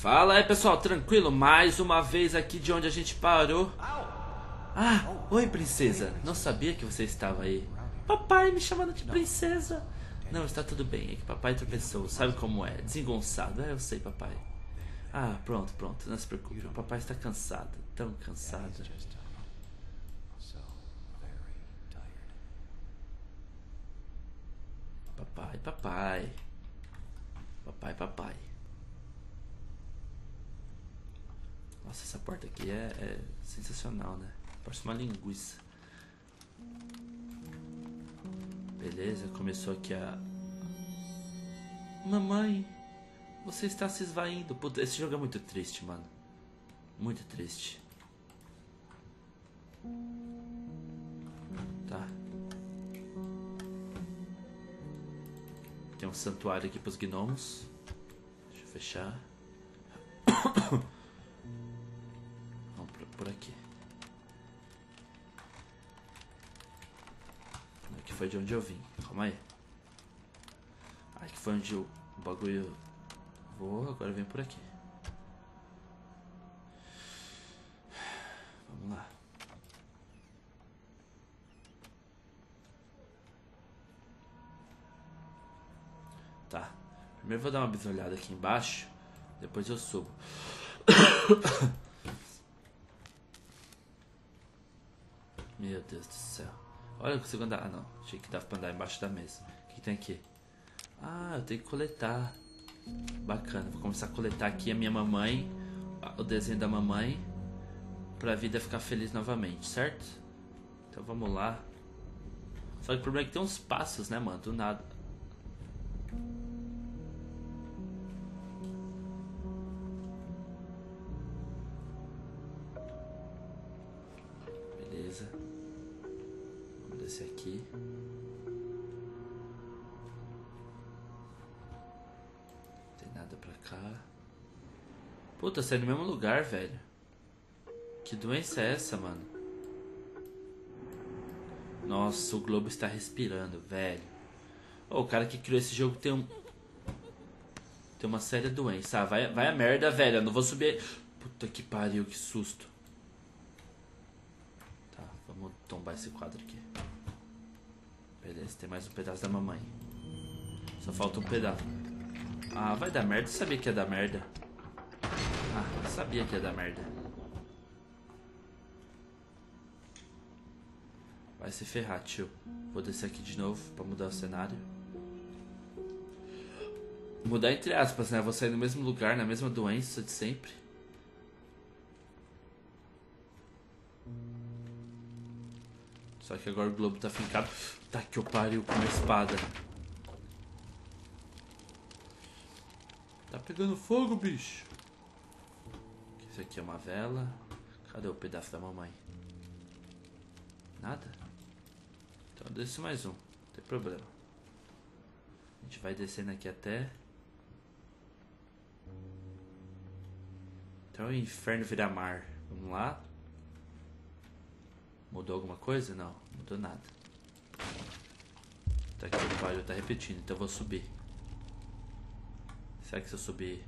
Fala aí pessoal, tranquilo? Mais uma vez aqui de onde a gente parou. Ah, oi princesa, não sabia que você estava aí. Papai me chamando de princesa. Não, está tudo bem, é que papai tropeçou, sabe como é, desengonçado. Eu sei papai. Ah, pronto, não se preocupe, o papai está cansado, tão cansado. Papai. Nossa, essa porta aqui é sensacional, né? Parece uma linguiça. Beleza, começou aqui a... Mamãe, você está se esvaindo. Puta, esse jogo é muito triste, mano. Muito triste. Tá. Tem um santuário aqui pros gnomos. Deixa eu fechar. Vamos por aqui. Aqui foi de onde eu vim. Calma aí. Aqui foi onde o bagulho voou. Agora vem por aqui. Vamos lá. Tá. Primeiro vou dar uma bisolhada aqui embaixo. Depois eu subo. Meu Deus do céu. Olha, eu consigo andar. Ah, não. Achei que dava pra andar embaixo da mesa. O que tem aqui? Ah, eu tenho que coletar. Bacana. Vou começar a coletar aqui a minha mamãe. O desenho da mamãe. Pra vida ficar feliz novamente, certo? Então vamos lá. Só que o problema é que tem uns passos, né, mano? Do nada. Beleza. Vamos descer aqui. Não tem nada pra cá. Puta, sai no mesmo lugar, velho. Que doença é essa, mano? Nossa, o globo está respirando, velho. Oh, o cara que criou esse jogo tem uma séria doença. Ah, vai a merda, velho. Eu não vou subir. Puta que pariu, que susto. Tá, vamos tombar esse quadro aqui. Beleza, tem mais um pedaço da mamãe. Só falta um pedaço. Ah, vai dar merda. Eu sabia que ia dar merda. Ah, eu sabia que ia dar merda. Vai se ferrar, tio. Vou descer aqui de novo pra mudar o cenário. Mudar entre aspas, né? Vou sair no mesmo lugar, na mesma doença de sempre. Só que agora o globo tá fincado. Tá que eu pariu com uma espada. Tá pegando fogo, bicho. Isso aqui é uma vela. Cadê o pedaço da mamãe? Nada? Então eu desço mais um. Não tem problema. A gente vai descendo aqui até... Então o inferno vira mar. Vamos lá. Mudou alguma coisa? Não, mudou nada. Tá aqui o barulho tá repetindo, então eu vou subir. Será que se eu subir...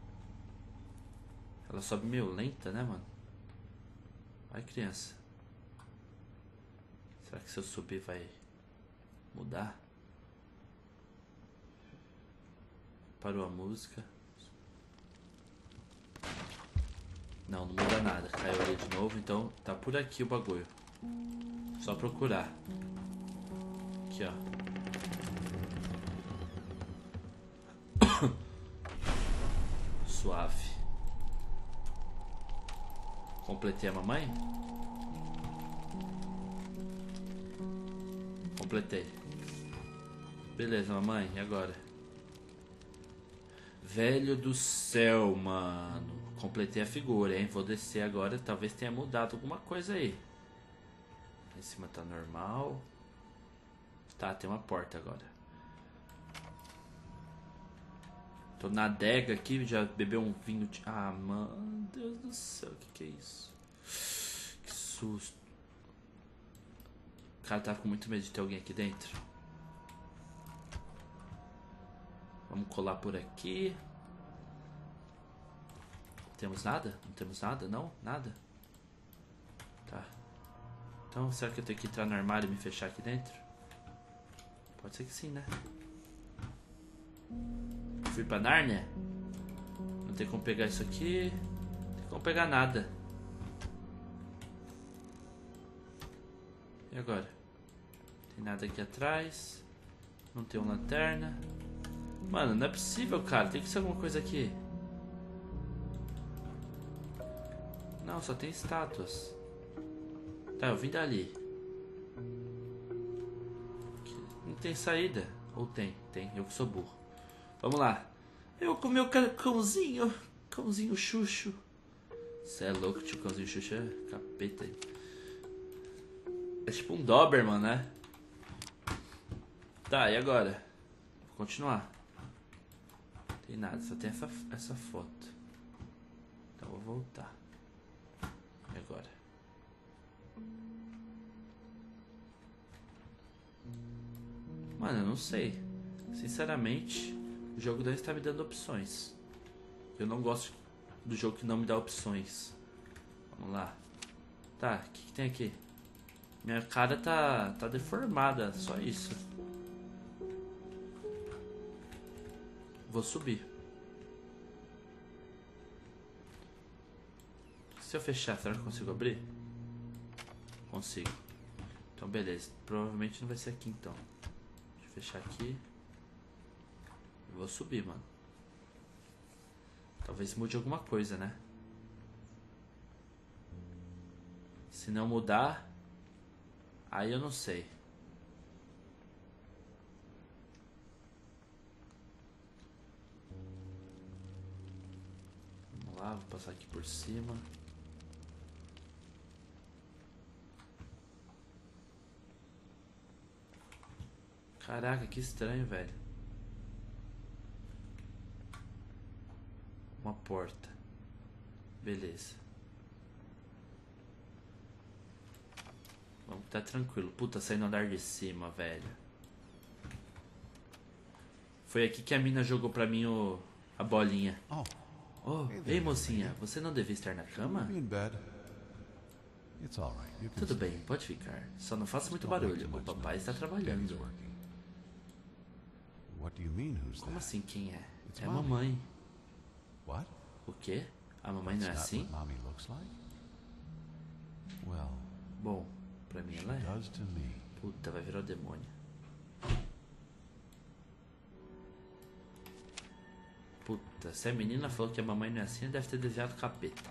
Ela sobe meio lenta, né, mano? Vai, criança. Será que se eu subir vai mudar? Parou a música. Não muda nada. Caiu ali de novo, então tá por aqui o bagulho. Só procurar. Aqui, ó. Suave. Completei a mamãe? Completei. Beleza, mamãe, e agora? Velho do céu, mano. Completei a figura, hein? Vou descer agora. Talvez tenha mudado alguma coisa aí. Em cima tá normal. Tá, tem uma porta agora. Tô na adega aqui, já bebeu um vinho de... Ah, mano, Deus do céu, o que é isso? Que susto. O cara tá com muito medo de ter alguém aqui dentro. Vamos colar por aqui. Temos nada? Não temos nada? Não? Nada? Tá. Então, será que eu tenho que entrar no armário e me fechar aqui dentro? Pode ser que sim, né? Fui pra Nárnia? Não tem como pegar isso aqui. Não tem como pegar nada. E agora? Tem nada aqui atrás. Não tem uma lanterna. Mano, não é possível, cara. Tem que ser alguma coisa aqui. Não, só tem estátuas. Tá, eu vim dali. Não tem saída. Ou tem? Tem. Eu que sou burro. Vamos lá. Eu com meu cãozinho. Cãozinho Xuxo. Cê é louco, tio. Cãozinho Xuxo é capeta aí. É tipo um Doberman, né? Tá, e agora? Vou continuar. Não tem nada, só tem essa foto. Então vou voltar. E agora? Mano, eu não sei. Sinceramente, o jogo não está me dando opções. Eu não gosto do jogo que não me dá opções. Vamos lá. Tá, o que tem aqui? Minha cara tá deformada, só isso. Vou subir. Se eu fechar, será que eu consigo abrir? Consigo. Então beleza. Provavelmente não vai ser aqui então. Deixa eu fechar aqui. Eu vou subir, mano. Talvez mude alguma coisa, né? Se não mudar, aí eu não sei. Vamos lá, vou passar aqui por cima. Caraca, que estranho, velho. Uma porta. Beleza. Vamos, tá tranquilo. Puta, saí no andar de cima, velho. Foi aqui que a mina jogou pra mim a bolinha. Oh, ei mocinha, você não devia estar na cama? Tudo bem, pode ficar. Só não faça muito barulho. O papai está trabalhando. Como assim, quem é? É a mamãe. O quê? A mamãe não é assim? Bom, pra mim ela é. Puta, vai virar o demônio. Puta, se a menina falou que a mamãe não é assim, deve ter desviado o capeta.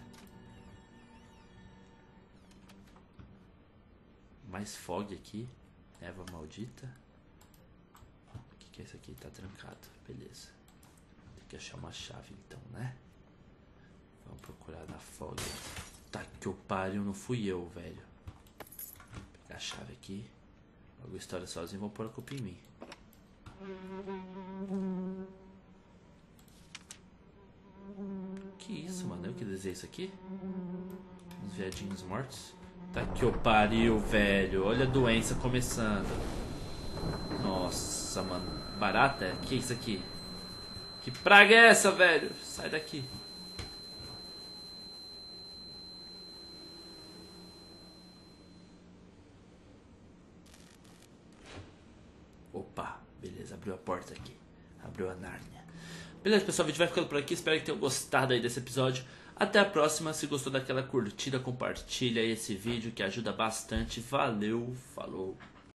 Mais fog aqui. Erva maldita. O que é isso aqui? Tá trancado. Beleza. Tem que achar uma chave então, né? Vamos procurar na fog. Tá que eu pariu, não fui eu, velho. Vou pegar a chave aqui. Logo história sozinho, vou pôr a culpa em mim. Que isso, mano? Eu que desenhei isso aqui? Uns viadinhos mortos. Tá que eu pariu, velho. Olha a doença começando. Nossa, mano. Barata? Que é isso aqui? Que praga é essa, velho? Sai daqui. Opa, beleza. Abriu a porta aqui. Abriu a Nárnia. Beleza, pessoal, o vídeo vai ficando por aqui. Espero que tenham gostado aí desse episódio. Até a próxima. Se gostou daquela curtida, compartilha aí esse vídeo que ajuda bastante. Valeu, falou.